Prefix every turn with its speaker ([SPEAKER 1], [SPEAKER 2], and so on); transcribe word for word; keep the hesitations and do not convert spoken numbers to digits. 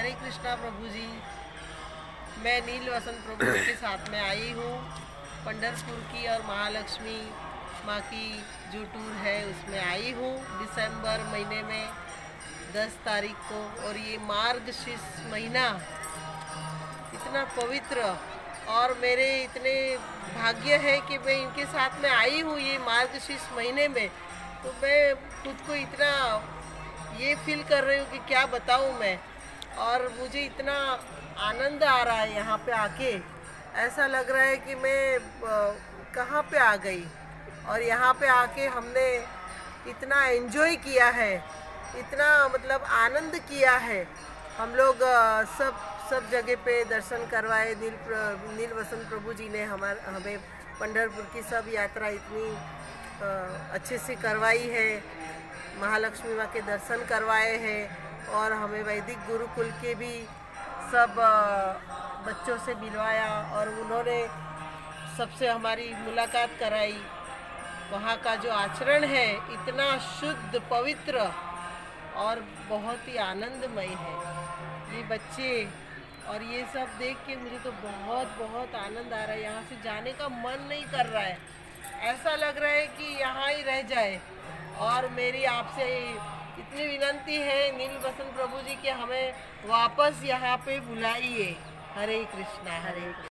[SPEAKER 1] हरे कृष्णा प्रभु जी। मैं नील वसंत प्रभु जी के साथ में आई हूँ। पंढरपुर की और महालक्ष्मी माँ की जो टूर है उसमें आई हूँ दिसंबर महीने में दस तारीख को। और ये मार्गशीर्ष महीना इतना पवित्र और मेरे इतने भाग्य है कि मैं इनके साथ में आई हूँ ये मार्गशीर्ष महीने में। तो मैं खुद को इतना ये फील कर रही हूँ कि क्या बताऊँ मैं। और मुझे इतना आनंद आ रहा है यहाँ पे आके, ऐसा लग रहा है कि मैं कहाँ पे आ गई। और यहाँ पे आके हमने इतना एंजॉय किया है, इतना मतलब आनंद किया है। हम लोग सब सब जगह पे दर्शन करवाए। नील नील वसंत प्रभु जी ने हमारे हमें पंढरपुर की सब यात्रा इतनी अच्छे से करवाई है। महालक्ष्मी माँ के दर्शन करवाए हैं और हमें वैदिक गुरुकुल के भी सब बच्चों से मिलवाया और उन्होंने सबसे हमारी मुलाकात कराई। वहाँ का जो आचरण है इतना शुद्ध पवित्र और बहुत ही आनंदमय है। ये बच्चे और ये सब देख के मुझे तो बहुत बहुत आनंद आ रहा है। यहाँ से जाने का मन नहीं कर रहा है, ऐसा लग रहा है कि यहाँ ही रह जाए। और मेरी आपसे इतनी विनंती है नील वसंत प्रभु जी के हमें वापस यहाँ पे बुलाइए। हरे कृष्णा हरे कृष्णा।